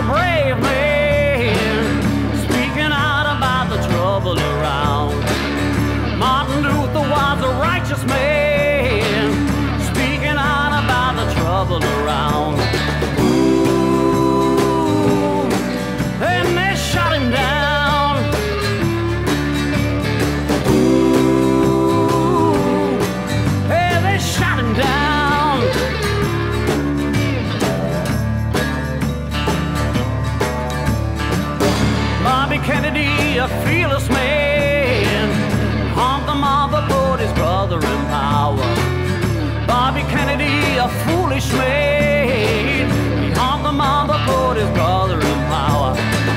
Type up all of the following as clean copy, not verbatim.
brave man, speaking out about the trouble around. Martin Luther was a righteous man, speaking out about the trouble around. Ooh, and they shot him down. Ooh, hey, they shot him down. Bobby Kennedy, a fearless man, harmed the mob aboard his brother in power. Bobby Kennedy, a foolish man, he harmed the mob aboard his brother in power.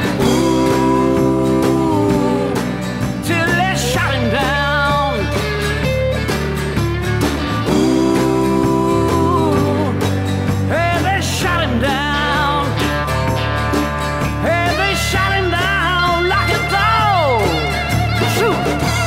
Ooh, till they shot him down. Ooh, hey, they shot him down. Hey, they shot him down like a dog. Shoot.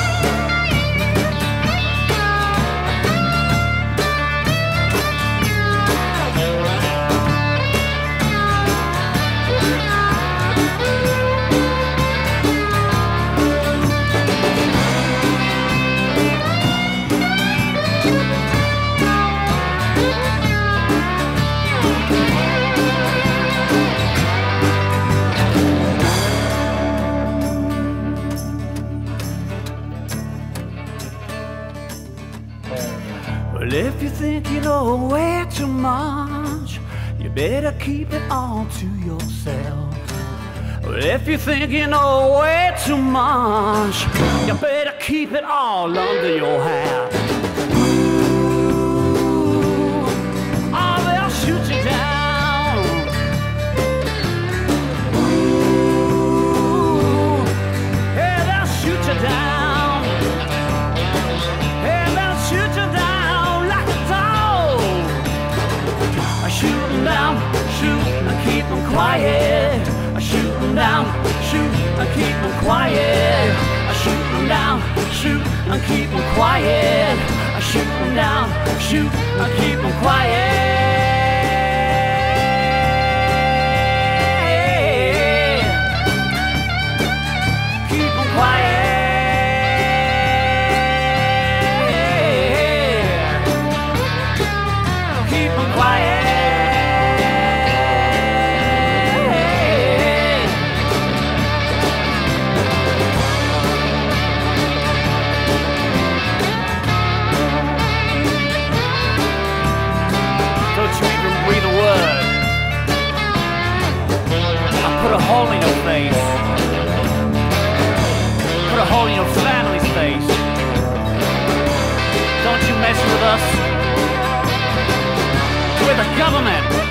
Well, if you think you know way too much, you better keep it all to yourself. Well, if you think you know way too much, you better keep it all under your hat. Ooh, or they'll shoot you down. Ooh, yeah, they'll shoot you down. Shoot you down like a dog. I shoot them down, shoot and keep them quiet. I shoot them down, shoot and keep them quiet. I shoot them down, shoot and keep them quiet. I shoot them down, shoot and keep them quiet. Keep them quiet. Put a hole in your face. Put a hole in your family's face. Don't you mess with us. We're the government.